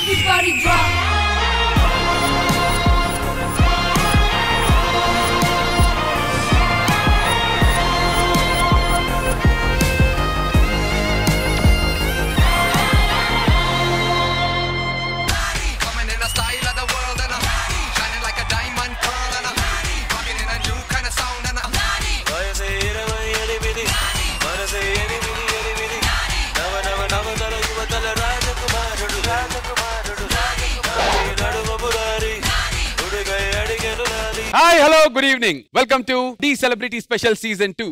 Everybody drop. Hi, hello, good evening. Welcome to D Celebrity Special Season 2.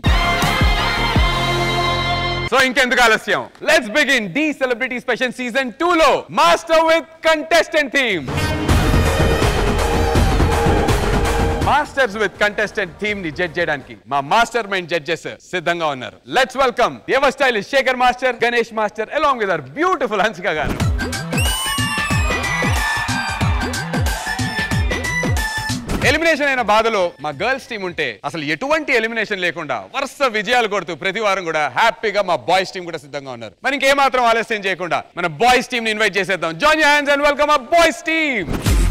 So, ఇంకెందుకు ఆలస్యం? Let's begin D Celebrity Special Season 2 లో Master with Contestant theme. Masters with Contestant theme ని judge చేయడానికి మా master mind judges సిద్ధంగా ఉన్నారు. Let's welcome Eva Stylist Shekhar master, Ganesh master along with our beautiful Hansika garu. Elimination అయిన బాధలో మా గర్ల్స్ టీం ఉంటే అసలు ఎటువంటి ఎలిమినేషన్ లేకుండా వరుస విజయాలు కొడుతూ ప్రతి వారం కూడా హ్యాపీగా మా బాయ్స్ టీం కూడా సిద్ధంగా ఉన్నారు. మరి ఇంకేమాత్రం ఆలస్యం చేయకుండా మన బాయ్స్ టీం ని ఇన్వైట్ చేసేద్దాం. Join your hands and welcome our boys team.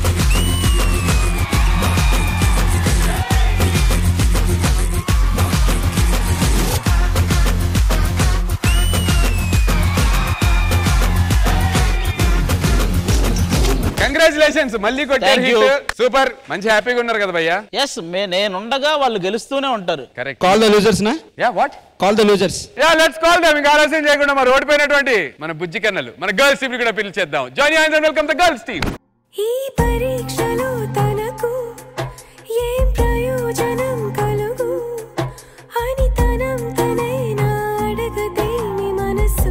Congratulations, మళ్ళీ కొట్టారు హిట్. సూపర్, మంచి హ్యాపీగా ఉన్నారు కదా భయ్యా? yes నేనుండగా వాళ్ళు గెలుస్తూనే ఉంటారు. కరెక్ట్. కాల్ ద లూజర్స్ నా? Ya what? Call the losers. Ya let's call them. ఇంకా ఆలస్యం చేయకుండా మన ఓడిపోయినటువంటి మన బుజ్జి కన్నలు మన గర్ల్స్ టీం కూడా పిలిచేద్దాం. Join your hands and welcome the girls team. ఈ పరీక్షలో తనకు ఏం ప్రయోజనం కలుగు అని తనం తనైనా అడగదేని మనసు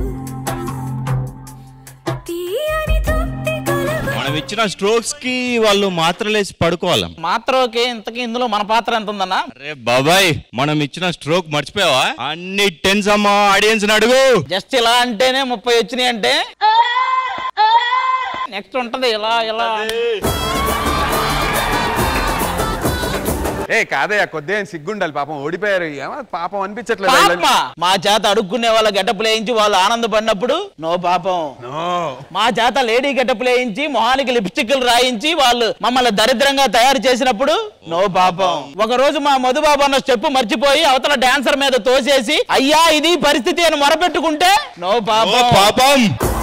తీయని తృప్తి కలుగు. మనం ఇచ్చిన స్ట్రోక్స్ కి వాళ్ళు మాత్రలేసి పడుకోవాలి. మాత్రకే ఇంతకీ ఇందులో మన పాత్ర ఎంత ఉందన్నా? అరే బాబాయ్, మనం ఇచ్చిన స్ట్రోక్ మర్చిపోయావా? అన్ని టెన్స్ అమ్మా, ఆడియన్స్ అడుగు. జస్ట్ ఇలా అంటేనే 30 వచ్చినాయి అంటే నెక్స్ట్ ఉంటది ఇలా ఇలా. ఏ కాదయ్యా, కొద్దిగా సిగ్గుండాలి, పాపం ఓడిపోయారు. పాపం అనిపించట్లేదు. మా చేత అడుక్కునే వాళ్ళ గెటప్లు వేయించి వాళ్ళు ఆనందపడినప్పుడు నో పాపం. మా చేత లేడీ గెటప్లు వేయించి మొహానికి లిప్స్టిక్లు రాయించి వాళ్ళు మమ్మల్ని దరిద్రంగా తయారు చేసినప్పుడు నో పాపం. ఒక రోజు మా మధుబాబు అన్న స్టెప్ మర్చిపోయి అవతల డాన్సర్ మీద తోసేసి అయ్యా ఇది పరిస్థితి అని మొరపెట్టుకుంటే నో పాపం. పాపం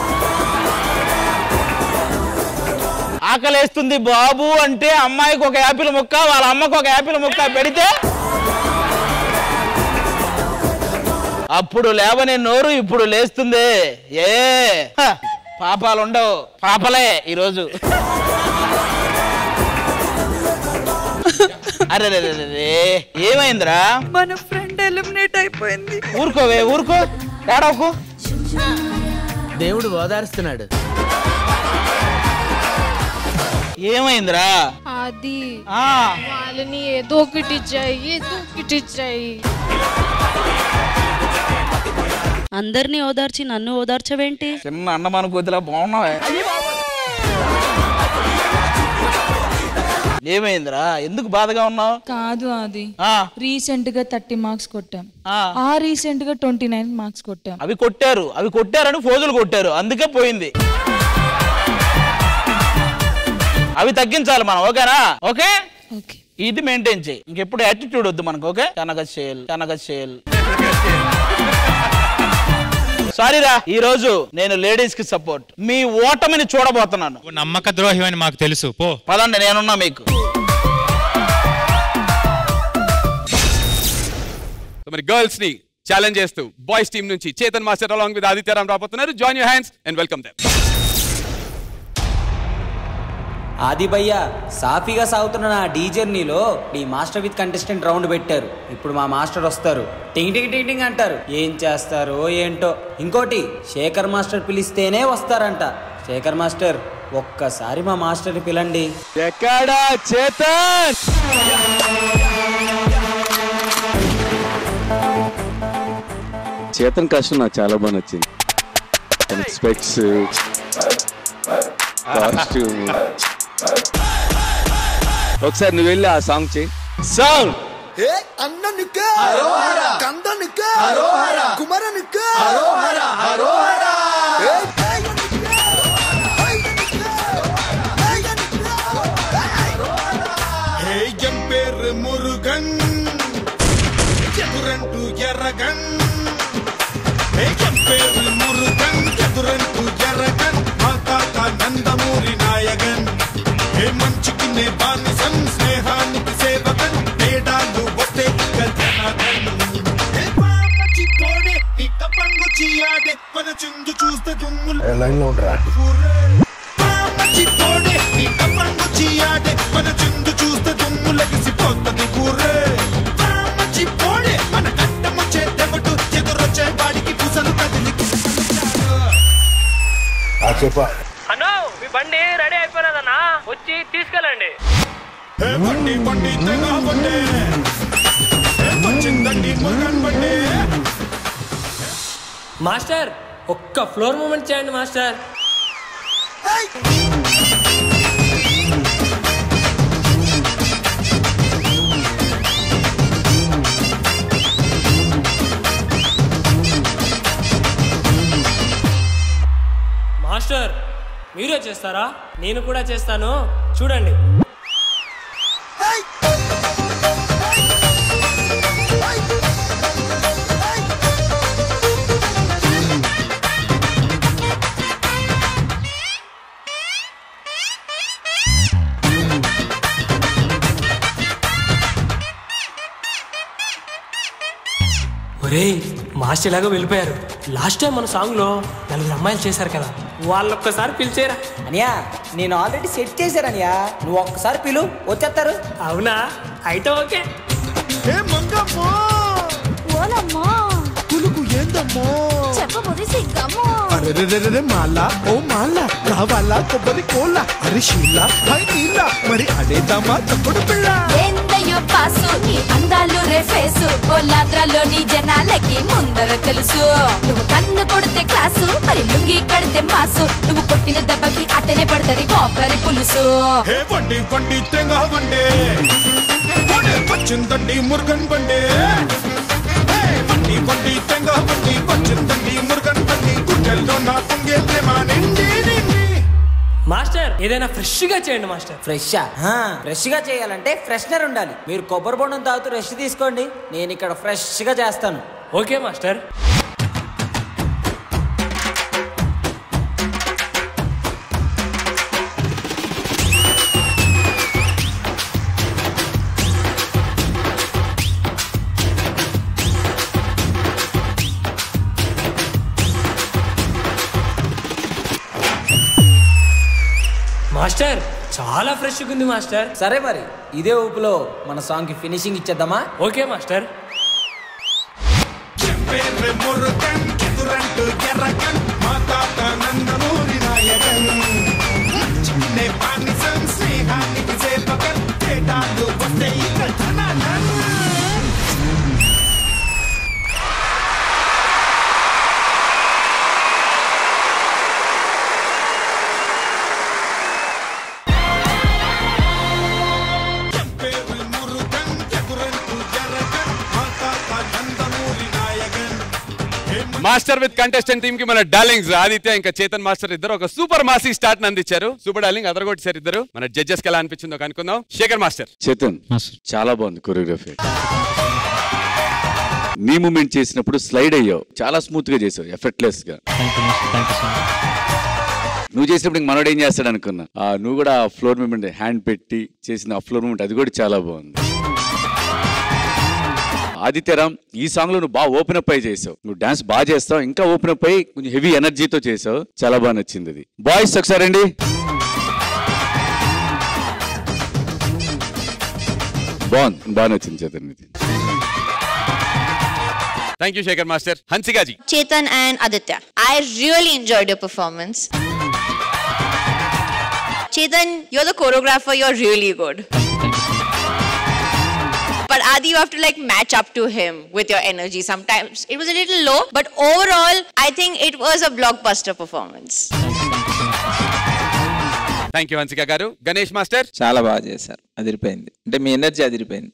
ఆకలేస్తుంది బాబు అంటే అమ్మాయికి ఒక యాపిల్ ముక్క, వాళ్ళ అమ్మకు ఒక యాపిల్ ముక్క పెడితే అప్పుడు లేవని నోరు ఇప్పుడు లేస్తుంది. పాపాలు ఉండవు, పాపలే ఈరోజు. అరే ఏమైందిరా? మన ఫ్రెండ్ ఎలిమినేట్ అయిపోయింది. ఊరుకోవే, ఊరుకో, ఏడవకు. దేవుడు ఓదారుస్తున్నాడు. ఏమైందిరా? అది వాళ్ళని ఏదో ఒకటి చెయ్యి. అందరినీ ఓదార్చి నన్ను ఓదార్చవేంటి? చిన్న అన్నమాన కొద్దిలా బాగున్నావే. ఏమైందిరా? ఎందుకు బాధగా ఉన్నావు? కాదు, అది రీసెంట్ గా 30 మార్క్స్ కొట్టాం. రీసెంట్ గా 29 మార్క్స్ కొట్టాం. అవి కొట్టారని ఫోజులు కొట్టారు, అందుకే పోయింది. అవి తగ్గించాలి మనం, ఓకేనా? ఓకే, ఇది మెయింటైన్ చేయి. ఇంకెప్పుడు యాటిట్యూడ్ వద్దు మనకు, ఓకే? కనగచేల్. సారీరా, ఈ రోజు నేను లేడీస్ కి సపోర్ట్. మీ ఓటమిని చూడబోతున్నాను. నమ్మక ద్రోహి అని మాకు తెలుసు. పో పదండి, నేనున్నా మీకు. మరి గర్ల్స్ ని ఛాలెంజ్ చేస్తూ బాయ్స్ టీం నుంచి Chetan master along with Adityaram రాబోతున్నారు. Join your hands and welcome them. Adi భయ్య, సాఫీగా సాగుతున్న నా డీ జర్నీలో ఈ మాస్టర్ విత్ కంటెస్టెంట్ రౌండ్ పెట్టారు. ఇప్పుడు మా మాస్టర్ వస్తారు, టింగ్ టింగ్ టింగ్ టింగ్ అంటారు. ఏం చేస్తారో ఏంటో. ఇంకోటి, శేఖర్ మాస్టర్ పిలిస్తేనే వస్తారంట. శేఖర్ మాస్టర్, ఒక్కసారి మా మాస్టర్ని పిలండి. ఎక్కడా చేతన్? చేతన్ కష్టం నాకు చాలా బాగా నచ్చింది. Specs, costume. ఒకసారి నువ్వు వెళ్ళి ఆ సాంగ్ చేయి. సాంగ్ లైన్ లో ఉండరా చెప్పా అన్నా మీ బండి రెడీ అయిపోయినదన్నా వచ్చి తీసుకెళ్ళండి మాస్టర్ ఒక్క ఫ్లోర్ మూమెంట్ చేయండి మాస్టర్. మాస్టర్ మీరే చేస్తారా? నేను కూడా చేస్తాను చూడండి. ఒరే మాస్టర్ ఇలాగో వెళ్ళిపోయారు. లాస్ట్ టైం మన సాంగ్ లో 4 అమ్మాయిలు చేశారు కదా, వాళ్ళొక్కసారి పిలిచేరా. అనియా నేను ఆల్రెడీ సెట్ చేశారనియా, నువ్వు ఒక్కసారి పిలు వచ్చేస్తారు. అవునా అయితే ఓకే. అరే మాలా ఓ మాలా కావాలా కొబ్బరి కోలా అరే షీలా హై నీలా మరి అడేద్దామా తప్పుడు పిల్ల ఏందయ్యో పాసు నీ అందాలు రేఫేసు కోలాద్రలోని జనాలకి ముందర తెలుసు. నువ్వు కన్ను కొడితే క్లాసు మరి లుంగి కడితే మాసు, నువ్వు కొట్టిన దెబ్బకి అట్టనే పడతది కొబ్బరి పులుసు. వండి వండి తెంగా వండే వచ్చిందండి మురుగన్ బండే వండి వండి తెంగా వండి వచ్చిందండి మురుగన్ బండి గుడ్డల్లో నా పొంగే ప్రేమ నిండి నిండి. మాస్టర్ ఏదైనా ఫ్రెష్ గా చేయండి మాస్టర్. ఫ్రెష్ గా చేయాలంటే ఫ్రెషనర్ ఉండాలి. మీరు కొబ్బరి బొండం తాగుతూ రెస్ట్ తీసుకోండి, నేను ఇక్కడ ఫ్రెష్ గా చేస్తాను. Okay master. మాస్టర్ చాలా ఫ్రెష్ ఉంది మాస్టర్. సరే మరి ఇదే ఊపులో మన సాంగ్ కి ఫినిషింగ్ ఇచ్చేద్దామా? Okay master. Master with contestant team కి మన డార్లింగ్స్ ఆదిత్య ఇంకా చేతన్ మాస్టర్ ఇద్దరు ఒక సూపర్ మాసీ స్టార్ట్ అందించారు. సూపర్ డార్లింగ్ అదరగొట్టారు ఇద్దరు. మన జడ్జెస్ కి ఎలా అనిపించిందో కనుక్కుందాం. శేఖర్ మాస్టర్. చేతన్ చాలా బాగుంది కొరియోగ్రఫీ. నీ మూమెంట్ చేసినప్పుడు స్లైడ్ అయ్యావు, చాలా స్మూత్ గా చేసావు, ఎఫర్ట్లెస్ గా. నువ్వు చేసినప్పుడు మనోడు ఏం చేస్తాడు అనుకున్నా, నువ్వు కూడా ఫ్లోర్ మూమెంట్ హ్యాండ్ పెట్టి చేసిన ఆ ఫ్లోర్ మూమెంట్ అది కూడా చాలా బాగుంది. ఆదిత్యరామ్ ఈ సాంగ్ లో నువ్వు బాగా ఓపెన్ అప్ అయి చేసావు, నువ్వు డాన్స్ బాగా చేస్తావు, ఇంకా ఓపెన్ అప్ అయి కొంచెం హెవీ ఎనర్జీతో చేసావు, చాలా బాగా నచ్చింది అది. బాయ్స్ ఒకసారి అండి. బాగా నచ్చింది చేతన్ ఇది. Thank you Shekhar Master. Hansika ji. Chetan and Aditya, I really enjoyed your performance. Chetan, you're the choreographer, you're really good. But Adi, you have to like match up to him with your energy. Sometimes it was a little low, but overall, I think it was a blockbuster performance. Thank you Hansika garu. Ganesh Master. చాలా బాగా చేశారు, అదిరిపోయింది. అంటే మీ energy అదిరిపోయింది.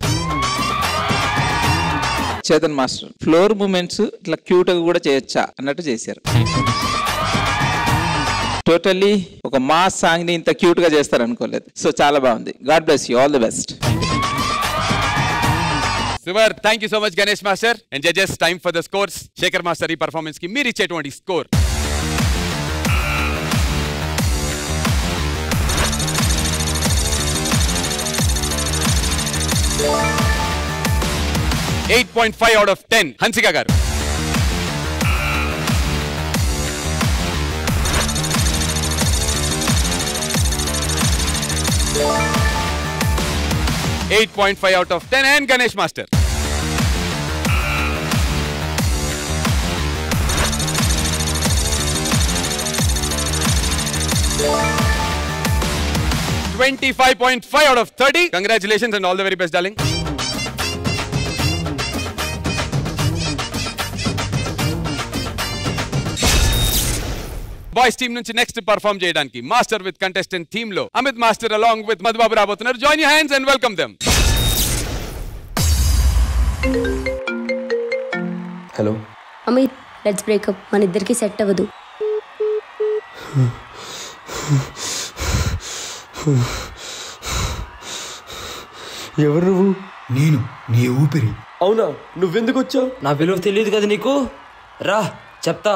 Chetan master floor moments ఇట్లా cute గా కూడా చేయొచ్చా అన్నట్టు చేశారు. టోటల్లీ ఒక మాస్ సాంగ్ ని ఇంత క్యూట్ గా చేస్తారు అనుకోలేదు. సో చాలా బాగుంది. God bless you, all the best. Super. Thank you so much Ganesh Master. And judges, time for the scores. Shekhar Master ఈ performance కి మీరు ఇచ్చేటువంటి score. .5 out of 10. Hansika garu. 8.5 out of 10. And Ganesh Master. $25.5 out of 30. Congratulations and all the very best, darling. Boys team నుంచి next perform చేయడానికి master with contestant team లో Amit master along with Madhubabu రాబోతున్నారు. Join your hands and welcome them. Hello Amit, let's breakup. మన ఇద్దరికి set అవ్వదు. ఎవరు నువ్వు? నేను నీ ఊపిరి. అవునా? నువ్వెందుకు వచ్చావు? నా విలువ తెలియదు కదా నీకు. రా చెప్తా.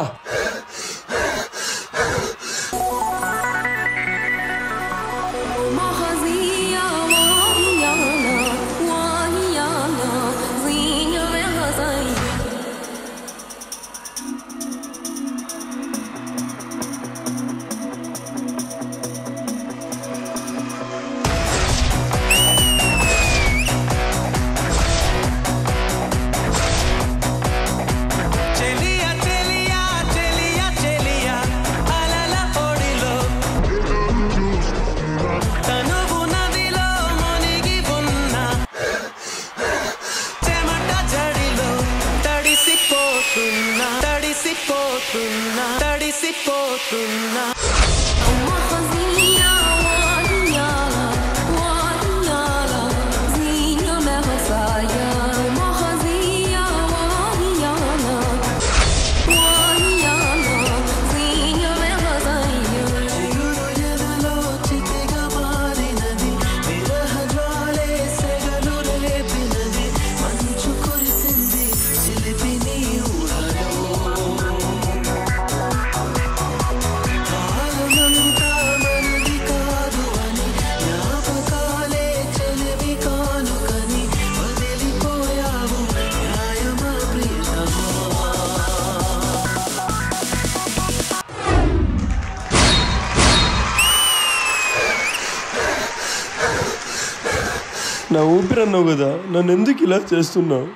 నా ఊపిరి అన్నావు కదా, నన్ను ఎందుకు ఇలా చేస్తున్నావు?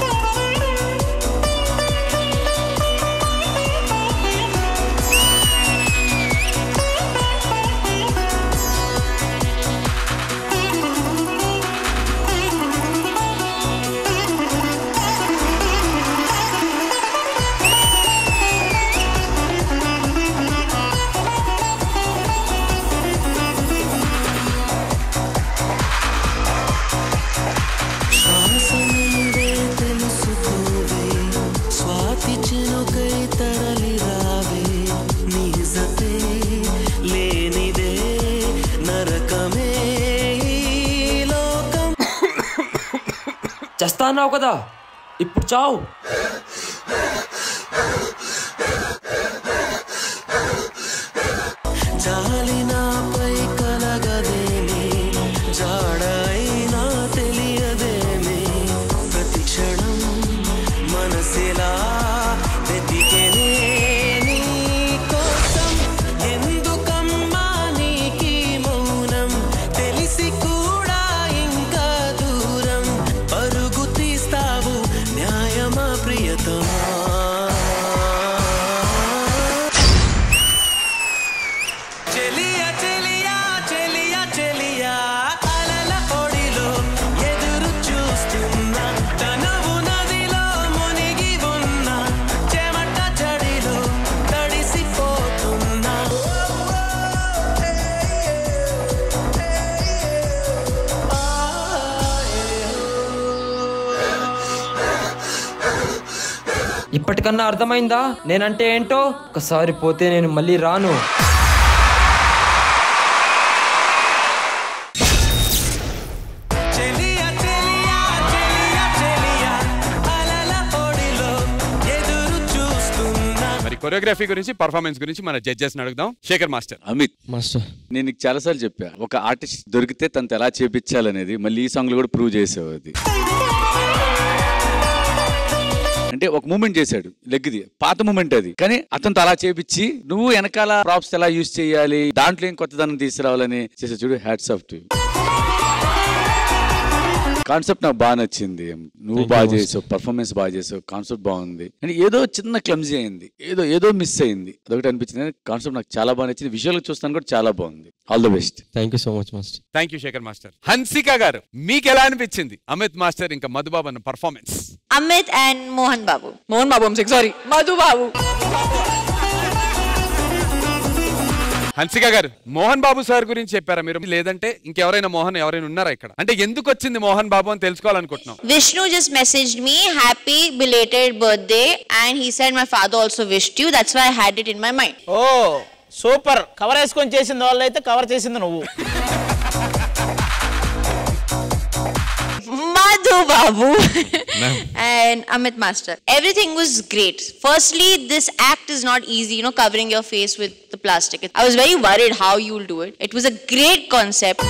చేస్తా అన్నావు కదా, ఇప్పుడు చావు. జాలినాపై కలగదేమి, జాడైనా తెలియదేమి, ప్రతి క్షణం మనసిలా వెతికెనే నీ కోసం. ఎందుకమ్మా నీకీ మౌనం, తెలిసి కూడా ఇంకా దూరం పరుగు తీస్తావు, న్యాయమా ప్రియతమా? ఇప్పటికన్నా అర్థమైందా నేనంటే ఏంటో? ఒకసారి పోతే నేను మళ్ళీ రాను. మరి కొరియోగ్రఫీ గురించి, పర్ఫార్మెన్స్ గురించి మన జడ్జెస్ అడుగుదాం. శేఖర్ మాస్టర్. అమిత్ మాస్టర్, నేను నీకు చాలాసార్లు చెప్పా, ఒక ఆర్టిస్ట్ దొరికితే తనతో ఎలా చేపించాలనేది. మళ్ళీ ఈ సాంగ్ లో కూడా ప్రూవ్ చేసావు. అది అంటే ఒక మూమెంట్ చేశాడు, లెగ్ది పాత మూమెంట్ అది, కానీ అతనితో అలా చేపించి నువ్వు వెనకాల ప్రాప్స్ ఎలా యూజ్ చేయాలి, దాంట్లో ఏం కొత్తదనం తీసుకురావాలని చేసే చూడు. Hats off to you. Concept నాకు బాగా నచ్చింది. నువ్వు బాగా చేసావు, పర్ఫార్మెన్స్ బాగా చేసావు, కాన్సెప్ట్ బాగుంది. అండ్ ఏదో చిన్న క్లమ్జీ అయింది, ఏదో మిస్ అయింది, అదొకటి అనిపించింది. కాన్సెప్ట్ నాకు చాలా బాగా నచ్చింది. విజువల్ చూస్తాను కూడా చాలా బాగుంది. All the best. Thank you so much master. Thank you Shekhar master. Hansika garu, మీకు ఎలా అనిపించింది అమిత్ మాస్టర్ ఇంకా మధుబాబు అన్న performance? Amit and Mohan Babu. Sorry, Madhu Babu. Hansika garu, Mohan Babu sir గురించి చెప్పారా మీరు, లేదంటే ఇంకెవరైనా ఎవరైనా ఉన్నారా ఇక్కడ? అంటే ఎందుకు వచ్చింది మోహన్ బాబు అని తెలుసుకోవాలనుకుంటున్నాం. Vishnu just messaged me happy belated birthday and he said my father also wished you, that's why I had it in my mind. Oh super. Cover వేసుకొని చేసింది వాళ్ళు అయితే కవర్ చేసింది నువ్వు. Madhu Babu and Amit Master. Everything was great. Firstly, this act is not easy, covering your face with the plastic. I was very worried how you'll do it. It was a great concept.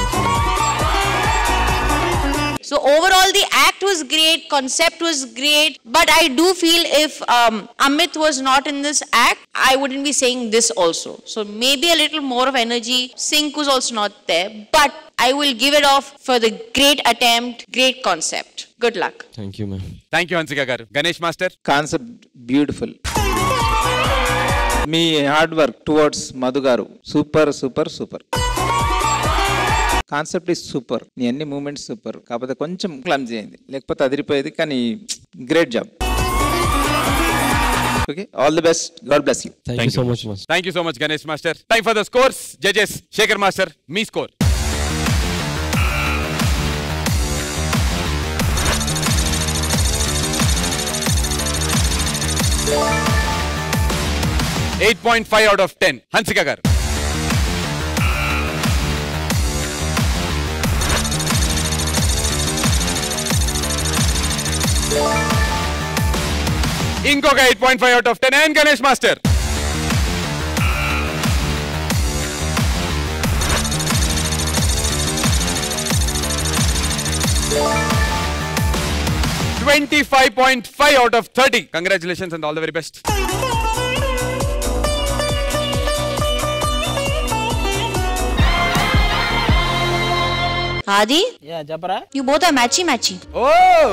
So overall the act was great, concept was great, but I do feel if Amit was not in this act, I wouldn't be saying this also. So maybe a little more of energy, sync was also not there, but I will give it off for the great attempt, great concept. Good luck. Thank you ma'am. Thank you Hansika garu. Ganesh Master. Concept beautiful. మీ hard work towards Madhu garu super super super. Concept is super, నీ అన్ని moments super, కాకపోతే కొంచెం clumsy అయింది, లేకపోతే అదిరిపోయేది. కానీ great job. Okay, all the best, god bless you. Thank you so much master. Thank you so much Ganesh Master. Time for the scores. Judges, Shekhar Master, మీ score. .5 out of 10. Hansika garu. ఇంకొక 8.5 out of 10 and Ganesh Master. .5 out of 30. Congratulations and all the very best. Adi? Yeah, చెప్పరా? You both are matchy. Oh!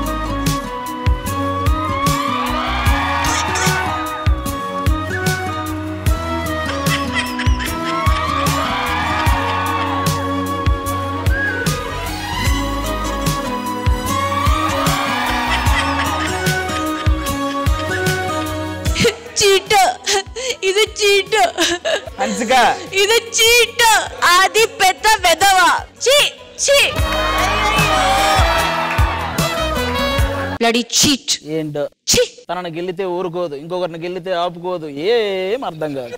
ఇది cheat. Hansika, ఇది cheat. అది పెద్ద వెదవా. చీ చీ. Bloody cheat. ఏంటో తనని గెలితే ఊరుకోదు, ఇంకొకరిని గెలితే ఆపుకోదు, ఏం అర్థం కాదు.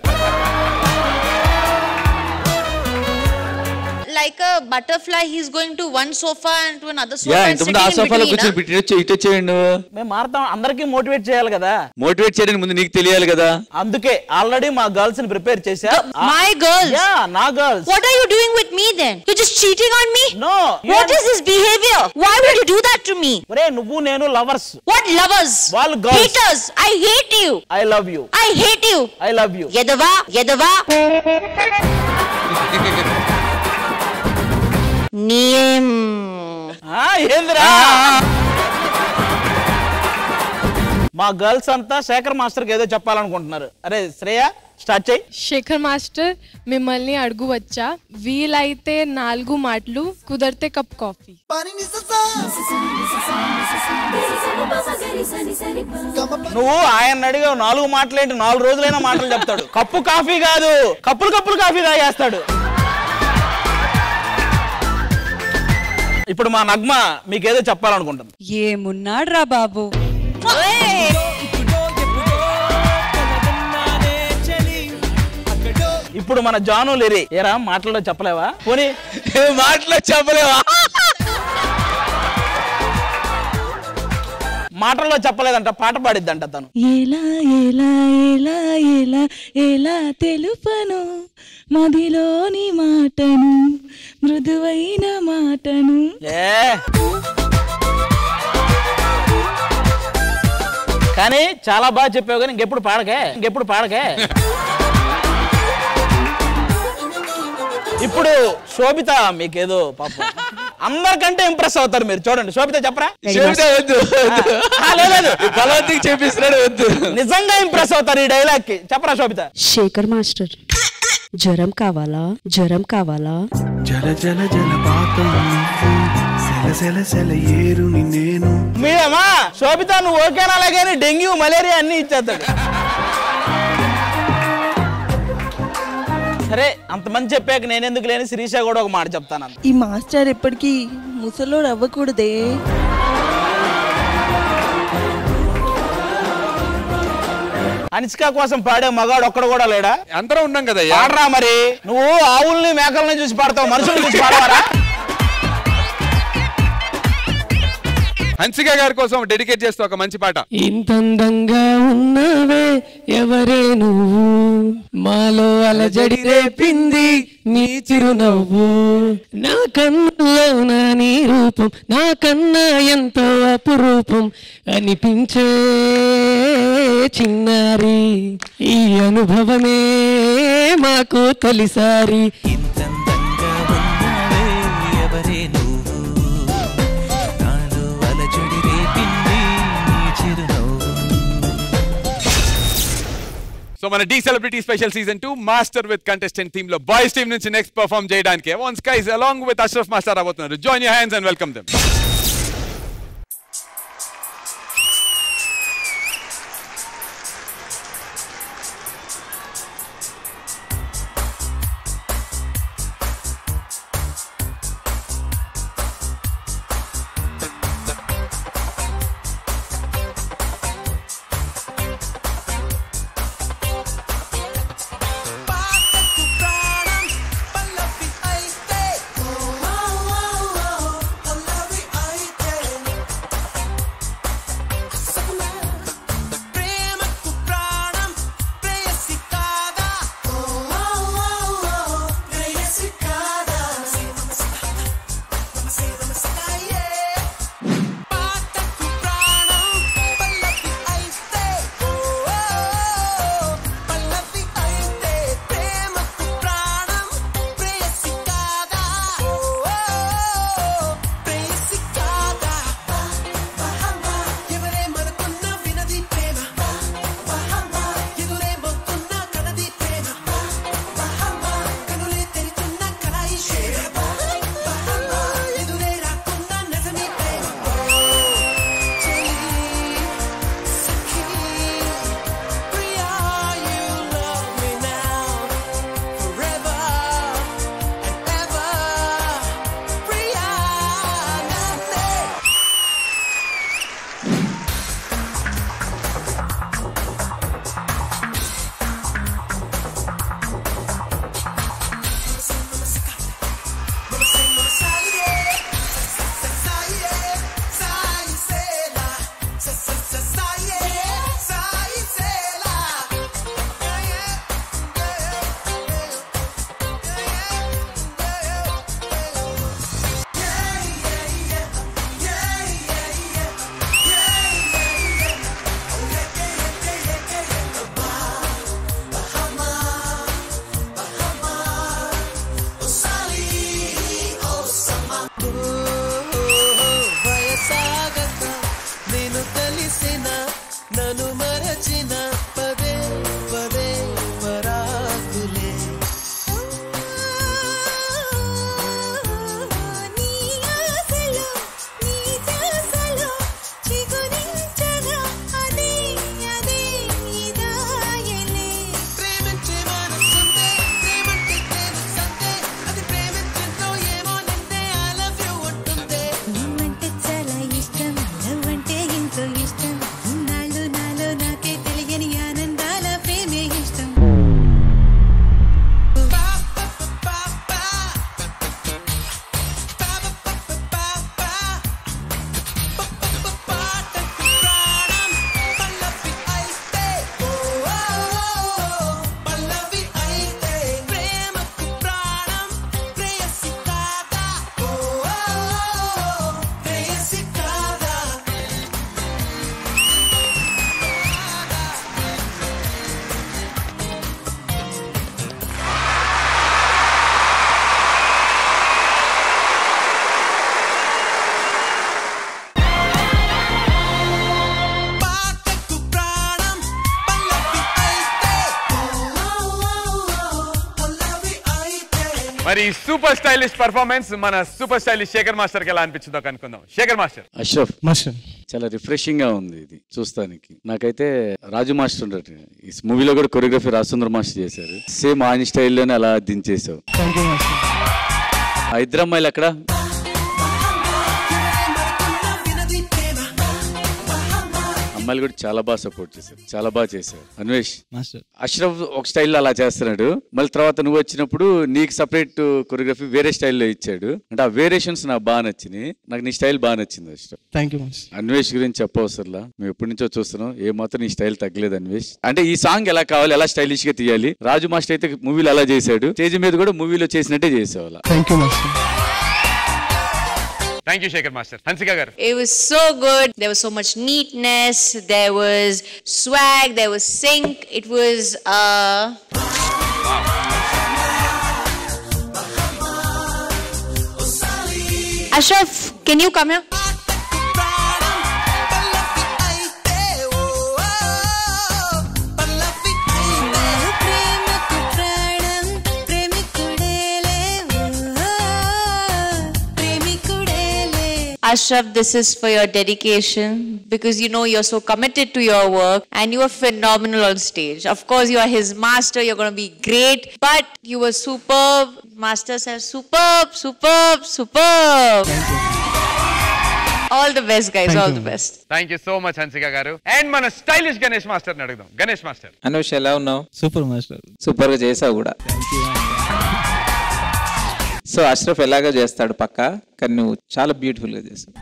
Like a butterfly, he's going to one sofa and to another sofa. Yeah, ఇంతకుముందు ఆ సోఫాలో కూర్చొని ఇటు చేయండి. మేము మారుతాం, అందరికీ మోటివేట్ చేయాలి కదా. మోటివేట్ చేయడానికి ముందు నీకు తెలియాలి కదా. అందుకే ఆల్రెడీ మా గర్ల్స్ ని ప్రిపేర్ చేశా. My girls? Yeah, నా girls. What are you doing with me then? You're just cheating on me? No. What is this behavior? Why would you do that to me? ఒరే నువ్వు నేను lovers. What lovers? వాళ్ళు girls. Haters. I hate you. I love you. I hate you. I love you. Yadava. Name. ఏందిరా? మా girls అంతా Shekhar master కి ఏదో చెప్పాలనుకుంటున్నారు. అరే శ్రేయ స్టార్ట్ చేయి. శేఖర్ మాస్టర్, మిమ్మల్ని అడుగు వచ్చా, వీలైతే 4 మాటలు, కుదిరితే కప్ కాఫీ. నువ్వు ఆయన అడిగావు 4 మాటలేంటి, 4 రోజులైనా మాటలు చెప్తాడు. కప్పు కాఫీ కాదు, కప్పులు కాఫీ తాగేస్తాడు. ఇప్పుడు మా నగ్మ మీకేదో చెప్పాలనుకుంటుంది. ఏమున్నాడు రా బాబు. ఇప్పుడు మన జాను లేరి ఏరా మాటల్లో చెప్పలేవా? పోనీ మాటలో చెప్పలేవా? మాటల్లో చెప్పలేదంట, పాట పాడిద్దంట తను. ఎలా ఎలా ఎలా ఎలా ఎలా తెలుపను మదిలోని మాటను, మృదువైన మాటను. కానీ చాలా బాగా చెప్పావు, కానీ ఇంకెప్పుడు పాడకే. ఇప్పుడు శోభిత మీకేదో పాపం అందరికంటే ఇంప్రెస్ అవుతారు మీరు. చూడండి శోభిత చెప్పరా. చెప్పిస్తున్నాడు వద్దు. నిజంగా ఇంప్రెస్ అవుతారు ఈ డైలాగ్ కి. చెప్పరా శోభిత. శేఖర్ మాస్టర్ జ్వరం కావాలా జ్వరం కావాలా జల జల జలపాతం సెల సెల సెల ఏరుని నేను. మీరేమా శోభిత నువ్వు ఓకేనా? అలాగే డెంగ్యూ మలేరియా అన్ని ఇచ్చేస్తాడు. సరే అంతమంది చెప్పాక నేనెందుకు లేని శిరీష కూడా ఒక మాట చెప్తాను. ఈ మాస్టర్ ఎప్పటికీ ముసలోడు అవ్వకూడదే. అనిష్క కోసం పాడే మగాడు ఒక్కడు కూడా లేడా? అందరం ఉన్నాం కదా. పాడరా మరి. నువ్వు ఆవుల్ని మేకల్ని చూసి పాడతావు, మనుషుల్ని చూసి పాడవారా? హన్సిక గారి కోసం డెడికేట్ చేస్తూ ఒక మంచి పాట. ఇంతందంగా ఉన్నవే ఎవరే నువ్వు, మాలో అలజడి రేపింది నీ చిరునవ్వు, నా కన్నులోన నీ రూపం నాకన్నా ఎంతో అపురూపం అనిపించే చిన్నారి, ఈ అనుభవమే మాకు తొలిసారి. సో మన Dhee celebrity special season 2 master with contestant theme లో బాయ్స్ టీమ్ నుంచి నెక్స్ట్ పర్ఫార్మ్ చేయడానికి వన్స్ గైస్ అలాంగ్ విత్ అష్రఫ్ మాస్టర్ రాబోతున్నారు. Join your hands and welcome them. I మరి సూపర్ స్టైలిష్ పర్ఫార్మెన్స్ మన సూపర్ స్టైలిష్ శేఖర్ మాస్టర్ కి ఎలా అనిపించిందో కనుక్కుందాం. శేఖర్ మాస్టర్. అష్రఫ్ మాస్టర్ చాలా రిఫ్రెషింగ్ గా ఉంది ఇది చూస్తానికి. నాకైతే రాజు మాస్టర్ ఉంటాడు ఈ మూవీలో కూడా కొరియోగ్రఫీ రాజసుందర్ మాస్టర్ చేశారు. సేమ్ ఆయన స్టైల్లోనే అలా దించేసావు. ఆ ఇద్దరు అమ్మాయిలు అక్కడ అమ్మాయిలు కూడా చాలా బాగా సపోర్ట్ చేశారు, చాలా బాగా చేశారు. అన్వేష్ అష్రఫ్ ఒక స్టైల్లో అలా చేస్తున్నాడు, మళ్ళీ తర్వాత నువ్వు వచ్చినప్పుడు నీకు సపరేట్ కొరియోగ్రఫీ వేరే స్టైల్లో ఇచ్చాడు. అంటే ఆ వేరియేషన్స్ నాకు బాగా నచ్చినాయి. నాకు నీ స్టైల్ బాగా నచ్చింది అష్రఫ్. Thank you. అన్వేష్ గురించి చెప్పవసరంలా, మేము ఎప్పటి నుంచో చూస్తున్నాం. ఏ మాత్రం నీ స్టైల్ తగ్గలేదు అన్వేష్. అంటే ఈ సాంగ్ ఎలా కావాలి, ఎలా స్టైలిష్ గా తీయాలి. రాజు మాస్టర్ అయితే మూవీలో అలా చేశాడు, స్టేజ్ మీద కూడా మూవీలో చేసినట్టే చేసేవాళ్ళ. Thank you master. Thank you, Shekhar Master. Hansika garu. It was so good. There was so much neatness. There was swag. There was sync. It was Ashraf, can you come here? Ashraf, this is for your dedication because you know you're so committed to your work and you were phenomenal on stage. Of course, you are his master, you're going to be great, but you were superb. Masters are superb, superb, superb. All the best, guys, all the best. Thank you so much, Hansika garu. And mana stylish Ganesh Master ni adugdam. Ganesh Master. Anush ఎలా ఉన్నావు? Super master. Super గా చేసావు కూడా. So Ashraf ఎలాగో చేస్తాడు పక్కా, కానీ నువ్వు చాలా బ్యూటిఫుల్ గా చేస్తావు.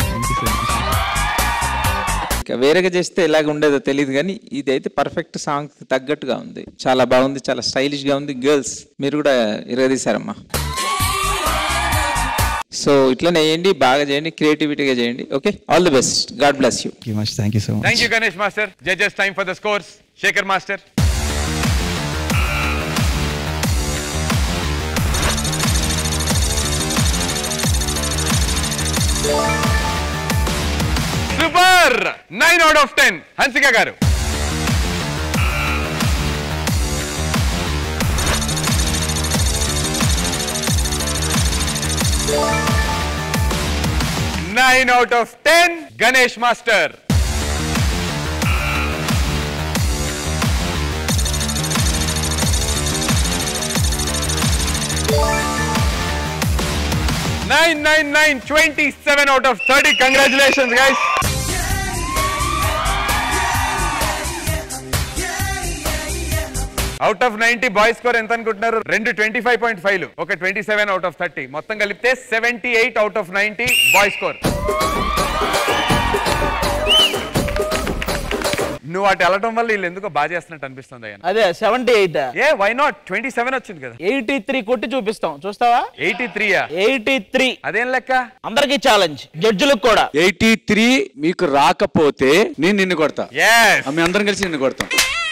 ఇంకా వేరేగా చేస్తే ఎలాగ ఉండేదో తెలియదు, కానీ ఇదైతే పర్ఫెక్ట్ సాంగ్ తగ్గట్టుగా ఉంది. చాలా బాగుంది, చాలా స్టైలిష్ గా ఉంది. గర్ల్స్ మీరు కూడా ఇరగదీశారమ్మా. సో ఇట్లనే చేయండి, బాగా చేయండి, క్రియేటివిటీగా చేయండి. Okay, all the best. God bless you. Thank you so much. Thank you, Ganesh Master. Judges, time for the scores. Shekhar Master. Super! 9 out of 10. Hansika garu. Nine out of 10. Ganesh Master. Nine, 27 out of 30. Congratulations, guys. Out of 90 boys score ఎంత అనుకుంటున్నారు? 25.5 ఒక 27 out of 30 మొత్తం కలిపితే 78 out of 90 bye score. నువ్వు అటు వెళ్ళటం వల్ల వీళ్ళు ఎందుకో బాగా చేస్తున్నట్టు అనిపిస్తుంది. అదే 78. ఏ వై నాట్ 27 వచ్చింది కదా. 83 కొట్టి చూపిస్తాం, చూస్తావా? 83 83 అదేం లెక్క? అందరికి ఛాలెంజ్, జడ్జిలకు కూడా. 83 మీకు రాకపోతే నేను నిన్ను కొడతా. మీ అందరం కలిసి నిన్ను కొడతాం.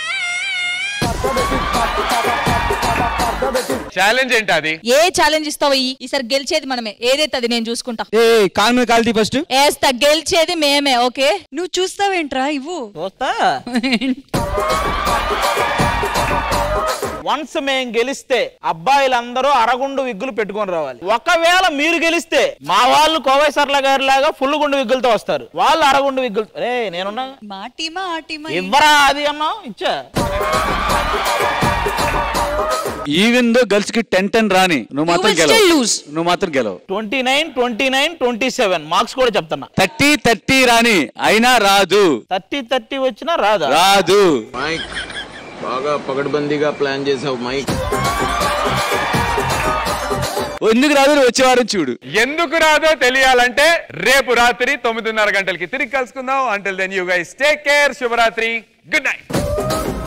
ఛాలెంజ్ ఏంటి అది? ఏ ఛాలెంజ్ ఇస్తావు? ఈసారి గెలిచేది మనమే, ఏదైతే అది నేను చూసుకుంటా. కాల్ మీద కాల్తీ ఫస్ట్. ఏస్తా, గెలిచేది మేమే. ఓకే, నువ్వు చూస్తావేంట్రా? ఇవ్వు. చూస్తా. వన్స్ మేం గెలిస్తే అబ్బాయిలందరూ అరగుండు విగ్గులు పెట్టుకొని రావాలి. ఒకవేళ మీరు గెలిస్తే మా వాళ్ళు కోవై సర్ల గారి లాగా ఫుల్ గుండు విగ్గులతో వస్తారు, వాళ్ళు అరగుండు విగ్గులు. రే నేనున్నా, మా టీమా ఆ టీమా ఇవ్వరా అది అన్నా ఇచ్చా. ఈవెన్ దో గర్ల్స్ కి 10-10 రాని నువ్వు మాత్రం గెలవు. నువ్వు మాత్రం గెలవు. 29, 27 మార్క్స్ కూడా చెప్తున్నా. 30 రాని అయినా రాదు. 30 వచ్చినా రాదా? రాదు. మైక్ బాగా పకడ్బందీగా ప్లాన్ చేసావు మైక్. ఎందుకు రాదు? వచ్చే వారం చూడు. ఎందుకు రాదో తెలియాలంటే రేపు రాత్రి 9:30 గంటలకి తిరిగి కలుసుకుందాం. Until then you guys take care. శుభరాత్రి. Good night.